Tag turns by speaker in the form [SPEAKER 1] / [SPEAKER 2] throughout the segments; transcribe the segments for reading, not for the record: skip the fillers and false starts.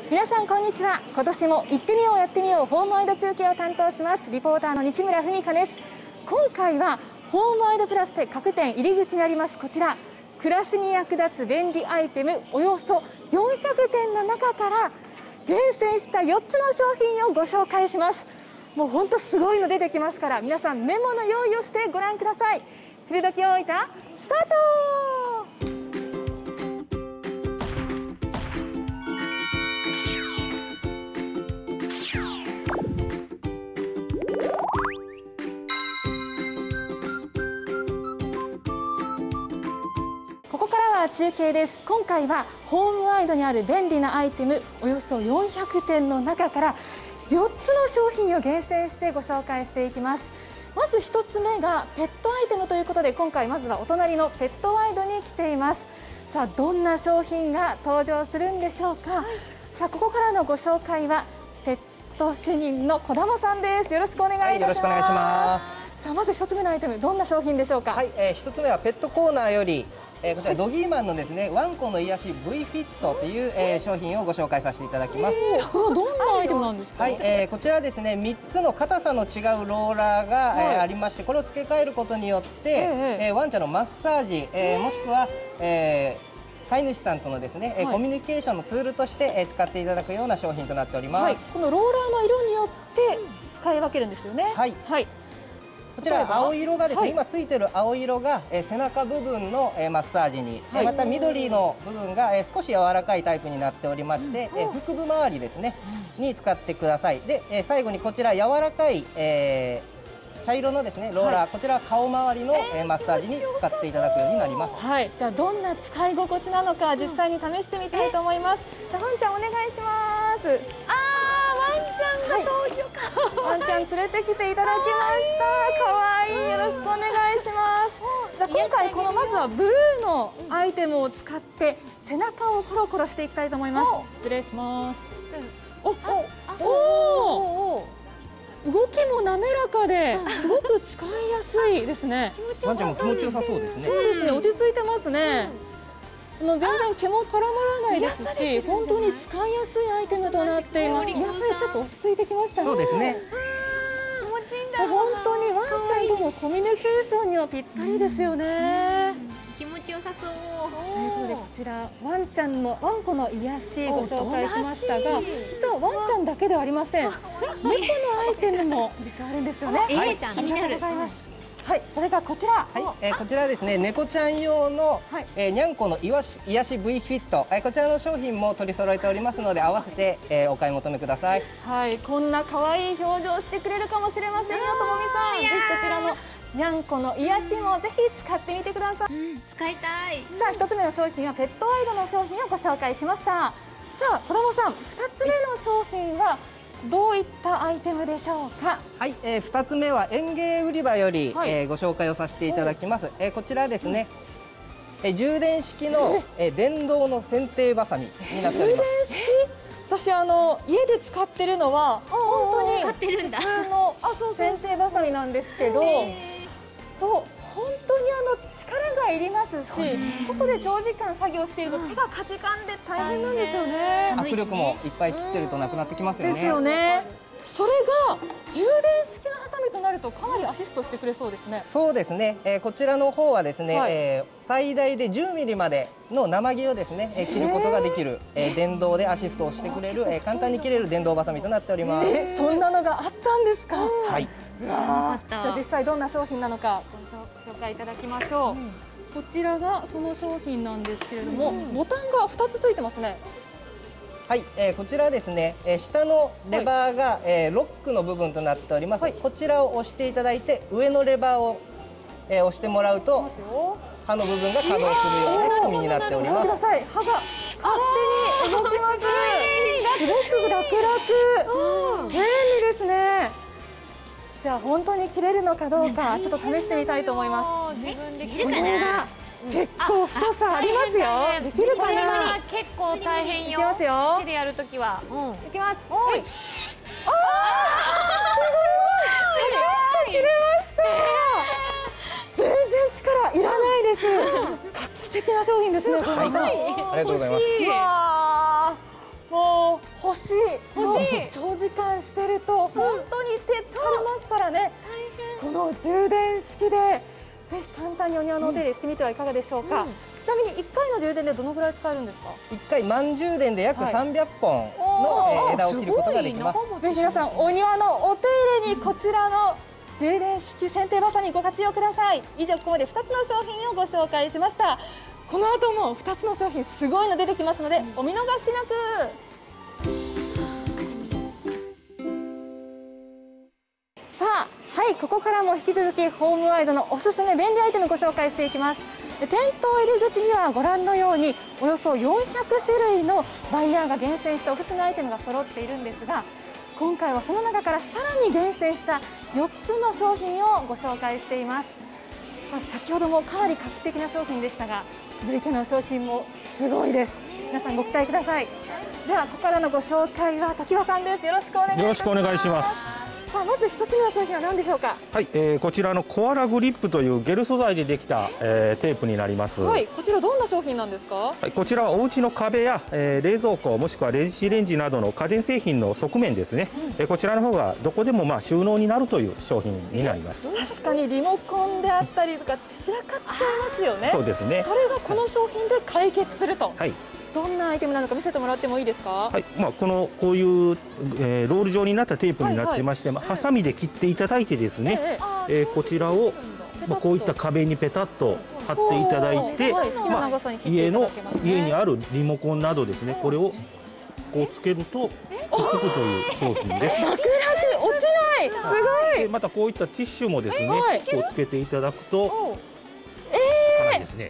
[SPEAKER 1] 皆さんこんにちは。今年も行ってみようやってみようホームアイド中継を担当しますリポーターの西村文香です。今回はホームアイドプラスで各店入り口にありますこちら、暮らしに役立つ便利アイテムおよそ400点の中から厳選した4つの商品をご紹介します。もう本当すごいの出てきますから、皆さんメモの用意をしてご覧ください。古時大分スタート。ここからは中継です。今回はホームアイドにある便利なアイテムおよそ400点の中から4つの商品を厳選してご紹介していきます。まず1つ目がペットアイテムということで、今回まずはお隣のペットワイドに来ています。さあどんな商品が登場するんでしょうか。さあここからのご紹介はペット主任の児玉さんです。よろしくお願いいたします。
[SPEAKER 2] よろしくお願いします。
[SPEAKER 1] さあまず1つ目のアイテム、どんな商品でしょうか。
[SPEAKER 2] はい、1つ目はペットコーナーよりこちらドギーマンのですね、ワンコの癒し V フィットという商品をご紹介させていただきます。
[SPEAKER 1] どんなアイテムなんですか。
[SPEAKER 2] はい、こちらですね、3つの硬さの違うローラーが、ありまして、これを付け替えることによって、ワンちゃんのマッサージ、もしくは、飼い主さんとのですね、コミュニケーションのツールとして、使っていただくような商品となっております。
[SPEAKER 1] このローラーの色によって使い分けるんですよね。
[SPEAKER 2] はい。こちら青色がですね、今ついてる青色が背中部分のマッサージに、また緑の部分が少し柔らかいタイプになっておりまして、腹部周りですねに使ってください。で、最後にこちら柔らかい茶色のですねローラー、こちら顔周りのマッサージに使っていただくようになります。
[SPEAKER 1] はい、じゃあどんな使い心地なのか実際に試してみたいと思います。じゃあワンちゃんお願いします。ワンちゃんが登場か。ワンちゃん連れてきていただきました。可愛い。よろしくお願いします。じゃあ今回このまずはブルーのアイテムを使って背中をコロコロしていきたいと思います。失礼します。動きも滑らかですごく使いやすいですね。
[SPEAKER 2] ワンちゃんも気持ちよさそうですね。
[SPEAKER 1] そうですね、落ち着いてますね。全然毛も絡まらないですし、本当に使いやすいアイテムとなっています。癒されちょっと落ち着いてきましたね。
[SPEAKER 2] そうですね。
[SPEAKER 1] 気持ちいいんだ。本当にワンちゃんとのコミュニケーションにはぴったりですよね。
[SPEAKER 3] 気持ちよさそう。
[SPEAKER 1] ということでこちらワンコの癒しご紹介しましたが、実はワンちゃんだけではありません。猫のアイテムも実はあるんですよね。
[SPEAKER 3] 気になる。
[SPEAKER 1] はい、それがこちら。
[SPEAKER 2] はい、こちらですね、猫ちゃん用の、にゃんこの癒し V フィット、こちらの商品も取り揃えておりますので、合わせて、お買い求めください。
[SPEAKER 1] はい、こんな可愛い表情してくれるかもしれませんよ、ともみさん。ぜひこちらのにゃんこの癒しもぜひ使ってみてください。
[SPEAKER 3] 使いたい。
[SPEAKER 1] さあ、1つ目の商品はペットワイドの商品をご紹介しました。さあ、児玉さん、2つ目の商品はどういったアイテムでしょうか。
[SPEAKER 2] はい、2つ目は園芸売り場より、ご紹介をさせていただきます。こちらですね、充電式の、電動の剪定バサミになっております。
[SPEAKER 1] 充電式？私家で使ってるのは本当に
[SPEAKER 3] 使ってるんだ。
[SPEAKER 1] 剪定バサミなんですけど、そう本当に力がいりますし、外で長時間作業していると手がかじかんで大変なんですよね。
[SPEAKER 2] 握力もいっぱい切ってるとなくなってきますよね。
[SPEAKER 1] ですよね。それが充電式のハサミとなるとかなりアシストしてくれそうですね。
[SPEAKER 2] そうですね。こちらの方はですね、最大で10ミリまでの生木をですね、切ることができる電動でアシストをしてくれる簡単に切れる電動バサミとなっております。
[SPEAKER 1] そんなのがあったんですか。
[SPEAKER 2] はい。
[SPEAKER 3] 知らなかった。
[SPEAKER 1] じゃあ実際どんな商品なのかご紹介いただきましょう。こちらがその商品なんですけれども、ボタンが2つついてますね。
[SPEAKER 2] はい、こちらですね、下のレバーが、ロックの部分となっております。こちらを押していただいて、上のレバーを、押してもらうと刃の部分が稼働するような仕組みになっております。
[SPEAKER 1] 刃が勝手に動きます。すごく楽々、便利ですね。じゃあ本当に切れるのかどうかちょっと試してみたいと思います。
[SPEAKER 3] 自分で切れるかな。
[SPEAKER 1] 結構太さありますよ。できるかな。
[SPEAKER 4] 結構大変よ。
[SPEAKER 1] いきますよ。
[SPEAKER 4] 手でやるときは。
[SPEAKER 1] いきます。はい。すごい。切れました。全然力いらないです。画期的な商品ですね。
[SPEAKER 2] ありがとうございます。
[SPEAKER 1] もう本長時間してると本当に手疲れますからね。この充電式でぜひ簡単にお庭のお手入れしてみてはいかがでしょうか。ちなみに1回の充電でどのぐらい使えるんですか。
[SPEAKER 2] 1回満充電で約300本の枝を切ることができます。
[SPEAKER 1] ぜひ皆さんお庭のお手入れにこちらの充電式剪定バサミご活用ください。以上ここまで2つの商品をご紹介しました。この後も2つの商品すごいの出てきますのでお見逃しなく。さあ、はい、ここからも引き続きホームワイドのおすすめ便利アイテムご紹介していきます。店頭入り口にはご覧のようにおよそ400種類のバイヤーが厳選したおすすめアイテムが揃っているんですが、今回はその中からさらに厳選した4つの商品をご紹介しています。さあ、先ほどもかなり画期的な商品でしたが、続いての商品もすごいです。皆さんご期待ください。ではここからのご紹介は常盤さんです。よろしくお願いします。
[SPEAKER 4] よろしくお願いします。
[SPEAKER 1] さあ、まず1つ目の商品は何でしょうか。
[SPEAKER 4] はい、こちらのコアラグリップというゲル素材でできた、テープになります。
[SPEAKER 1] はい、こちらどんな商品なんですか。
[SPEAKER 4] はい、こちらはお家の壁や、冷蔵庫もしくは電子レンジなどの家電製品の側面ですね。こちらの方がどこでも収納になるという商品になります。
[SPEAKER 1] 確かにリモコンであったりとか散らかっちゃいますよね。
[SPEAKER 4] そうですね。
[SPEAKER 1] それがこの商品で解決すると。
[SPEAKER 4] はい。
[SPEAKER 1] どんなアイテムなのか見せてもらってもいいですか。
[SPEAKER 4] はい、こういう、ロール状になったテープになってまして、ハサミで切っていただいてですね、こちらをこういった壁にペタッと貼っていただいて、家にあるリモコンなどですね、これをこうつけるとくっつくという商品です。
[SPEAKER 1] 楽々落ちない。すごい。
[SPEAKER 4] またこういったティッシュもですね、こうつけていただくと、ですね。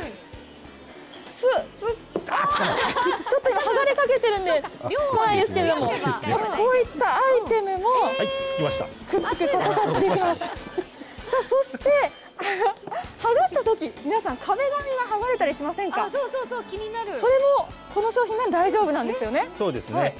[SPEAKER 1] ちょっと今剥がれかけてるんで怖いですけれども、こういったアイテムも
[SPEAKER 4] つきました。
[SPEAKER 1] くっつくことができます。さあ、そして剥がした時、皆さん壁紙が剥がれたりしませんか。
[SPEAKER 3] そう気になる。
[SPEAKER 1] それもこの商品は大丈夫なんですよね。
[SPEAKER 4] そうですね。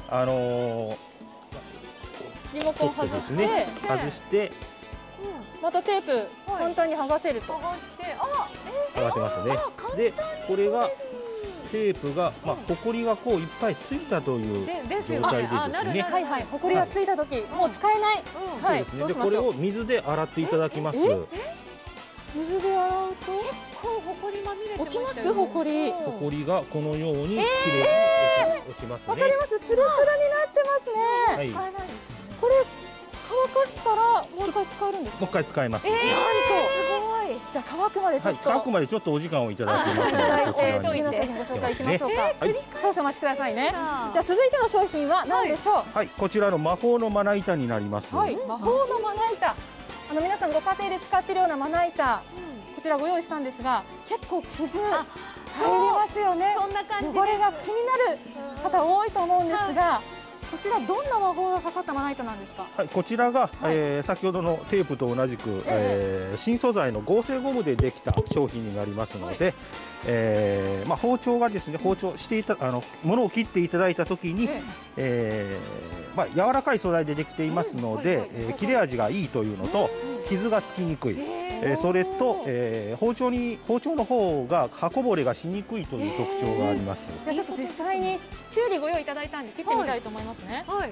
[SPEAKER 1] リモコン外
[SPEAKER 4] して
[SPEAKER 1] またテープ簡単に剥がせると。
[SPEAKER 4] 剥がせますね。で、これがテープがホコリがこういっぱいついたという状態でですね。
[SPEAKER 1] はいはい。ホコリがついた時もう使えない。はい。どうしましょう。
[SPEAKER 4] これを水で洗っていただきます。
[SPEAKER 1] 水で洗うと
[SPEAKER 3] 結構ホコリまみれて
[SPEAKER 1] 落ちます。ホコリ。
[SPEAKER 4] ホコリがこのように綺麗に落ちますね。
[SPEAKER 1] わかります。ツルツルになってますね。使えないですね。これ乾かしたらもう一回使えるんですか。
[SPEAKER 4] もう一回使えます。
[SPEAKER 1] なんとすごい。じゃあ乾くまでちょっと。
[SPEAKER 4] 乾くまでちょっとお時間をいただきますので、
[SPEAKER 1] 次の商品ご紹介いきましょうか。少々お待ちくださいね。じゃあ続いての商品は何でしょう。
[SPEAKER 4] はい、こちらの魔法のまな板になります。
[SPEAKER 1] はい、魔法のまな板。皆さんご家庭で使っているようなまな板、こちらご用意したんですが、結構傷入りますよね。
[SPEAKER 3] そんな感じ。
[SPEAKER 1] 汚れが気になる方多いと思うんですが、こちらどんな魔法がかかったまな板なんですか。
[SPEAKER 4] はい、こちらが、先ほどのテープと同じく、新素材の合成ゴムでできた商品になりますので、包丁がですね、包丁していた物を切っていただいたときに、柔らかい素材でできていますので、切れ味がいいというのと傷がつきにくい。それと、包丁の方が刃こぼれがしにくいという特徴があります。
[SPEAKER 1] じゃあちょっと実際にきゅうりご用意いただいたんで切ってみたいと思いますね。はい。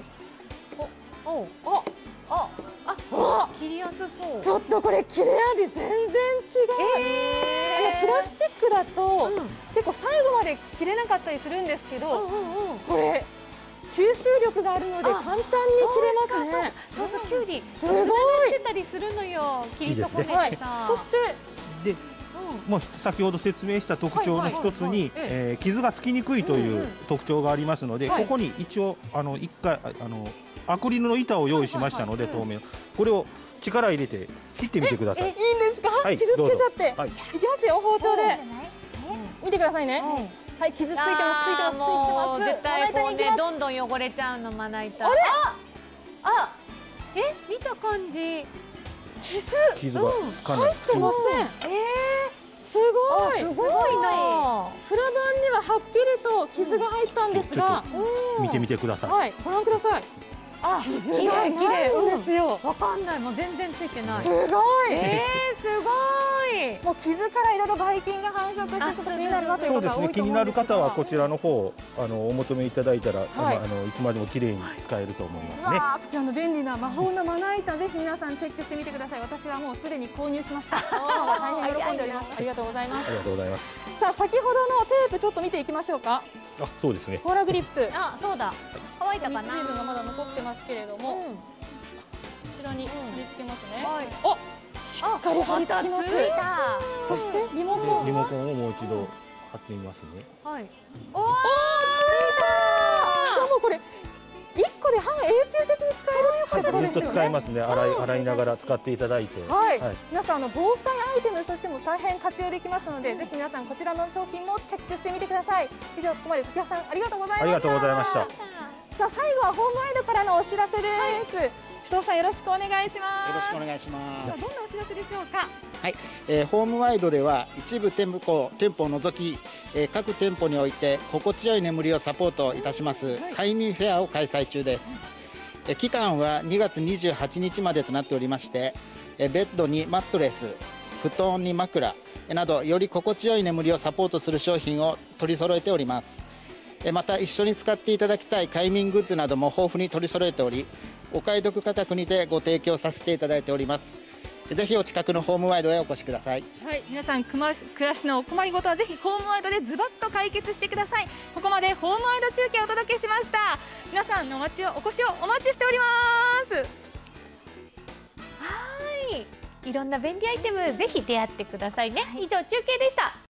[SPEAKER 3] 切りやすそう。
[SPEAKER 1] ちょっとこれ切れ味全然違う。プラスチックだと結構最後まで切れなかったりするんですけど、これ吸収力があるので簡単に切れますね。
[SPEAKER 3] そうきゅうり
[SPEAKER 1] すごい
[SPEAKER 3] 出たりするのよ。切り損ねてさ。
[SPEAKER 1] そして
[SPEAKER 4] で、もう先ほど説明した特徴の一つに傷がつきにくいという特徴がありますので、ここに一応一回アクリルの板を用意しましたので、透明、これを力入れて切ってみてください。
[SPEAKER 1] いいんですか。傷つけちゃって。いきますよ、包丁で。見てくださいね。はい、傷ついてます。
[SPEAKER 3] もう絶対こうね、どんどん汚れちゃうの、まな板。見た感じ。
[SPEAKER 4] 傷がつかない。
[SPEAKER 1] 入ってません。すごいな。プラ板にははっきりと傷が入ったんですが、
[SPEAKER 4] 見てみてください。
[SPEAKER 1] はい、ご覧ください。傷がないんですよ。
[SPEAKER 3] わかんない、もう全然ついてない。
[SPEAKER 1] すごい。
[SPEAKER 3] すごい。
[SPEAKER 1] もう傷からいろいろばい菌が繁殖してちょっと気になるなという
[SPEAKER 4] そう
[SPEAKER 1] 方が多いと思うんですが、
[SPEAKER 4] 気になる方はこちらの方お求めいただいたら、
[SPEAKER 1] はい
[SPEAKER 4] いつまでも綺麗に使えると思いますね。
[SPEAKER 1] わあ、こちらの便利な魔法のまな板、ぜひ皆さんチェックしてみてください。私はもうすでに購入しました。母が大変喜んでおります。ありがとうございます。
[SPEAKER 4] ありがとうございます。
[SPEAKER 1] さあ、先ほどのテープちょっと見ていきましょうか。
[SPEAKER 4] あ、そうですね。
[SPEAKER 1] コーラグリップ。
[SPEAKER 3] あ、そうだ。乾いたかな。
[SPEAKER 1] 水分がまだ残ってますけれども、こちらに貼り付けますね。お、しっかり貼り付きます。そしてリモコン。
[SPEAKER 4] リモコンをもう一度貼ってみますね。
[SPEAKER 3] はい。
[SPEAKER 1] おお、ついた。もうこれ1個で半永久的に使えるということです
[SPEAKER 4] ずっと
[SPEAKER 1] よね。
[SPEAKER 4] 使えますね。洗いながら使っていただいて。
[SPEAKER 1] はい、皆さん防災アイテムとしても大変活用できますので、ぜひ皆さんこちらの商品もチェックしてみてください。以上、ここまで常盤さんありがとうございました。
[SPEAKER 4] ありがとうございました。
[SPEAKER 1] さあ、最後はホームアイドからのお知らせです。須藤さん、よろしくお願いします。
[SPEAKER 5] よろしくお願いします。
[SPEAKER 1] さあ、どんなお知らせでしょうか。
[SPEAKER 5] はい、ホームワイドでは一部店舗を除き、各店舗において心地よい眠りをサポートいたします快眠フェアを開催中です。期間は2月28日までとなっておりまして、ベッドにマットレス、布団に枕などより心地よい眠りをサポートする商品を取り揃えております。また一緒に使っていただきたい快眠グッズなども豊富に取り揃えており、お買い得価格にてご提供させていただいております。ぜひお近くのホームワイドへお越しください。
[SPEAKER 1] はい、皆さん暮らしのお困りごとはぜひホームワイドでズバッと解決してください。ここまでホームワイド中継をお届けしました。皆さんのお越しをお待ちしております。
[SPEAKER 3] はい。いろんな便利アイテムぜひ出会ってくださいね。以上、中継でした。